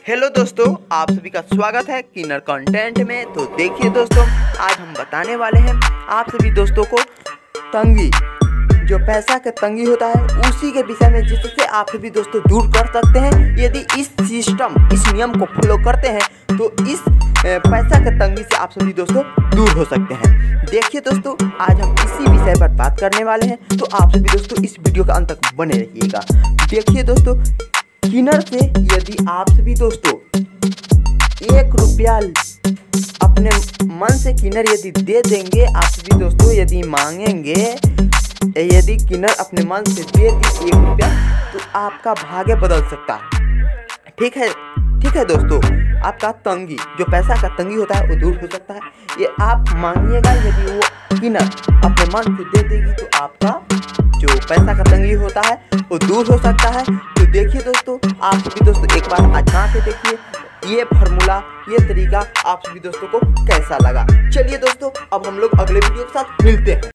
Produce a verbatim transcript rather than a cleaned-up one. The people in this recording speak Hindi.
हेलो दोस्तों, आप सभी का स्वागत है किनर कंटेंट में। तो देखिए दोस्तों, आज हम बताने वाले हैं आप सभी दोस्तों को तंगी, जो पैसा का तंगी होता है उसी के विषय में, जिससे आप सभी दोस्तों दूर कर सकते हैं। यदि इस सिस्टम इस नियम को फॉलो करते हैं तो इस पैसा के तंगी से आप सभी दोस्तों दूर हो सकते हैं। देखिए दोस्तों, आज हम इसी विषय पर बात करने वाले हैं, तो आप सभी दोस्तों इस वीडियो के अंत तक बने रहिएगा। देखिए दोस्तों, किनर से यदि आप सभी दोस्तों एक रुपया अपने मन से किनर यदि दे देंगे, आप सभी दोस्तों यदि मांगेंगे, यदि किनर अपने मन से दे दी एक रुपया, तो आपका भाग्य बदल सकता है। ठीक है ठीक है दोस्तों, आपका तंगी, जो पैसा का तंगी होता है वो दूर हो सकता है। ये आप मांगिएगा, यदि वो किनर अपने मन से दे देगी तो आपका जो पैसा का तंगी होता है वो दूर हो सकता है। तो देखिए दोस्तों, आप सभी दोस्तों एक बार आजमा के देखिए ये फार्मूला, ये तरीका आप सभी दोस्तों को कैसा लगा। चलिए दोस्तों, अब हम लोग अगले वीडियो के साथ मिलते हैं।